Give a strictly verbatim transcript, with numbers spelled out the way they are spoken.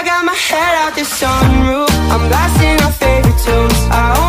I got my head out the sunroof, I'm blasting our favorite tunes. I